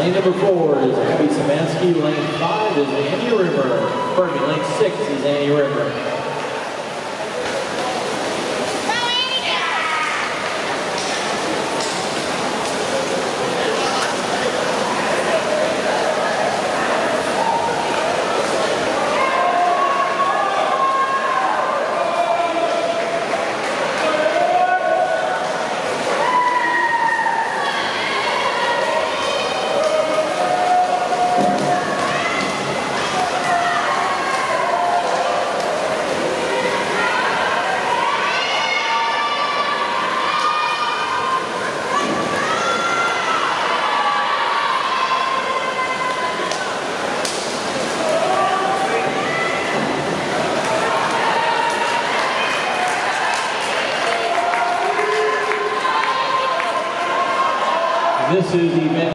Lane number 4 is Abby Samansky. Lane 5 is Annie River. Pardon me, lane 6 is Annie River. This is the event.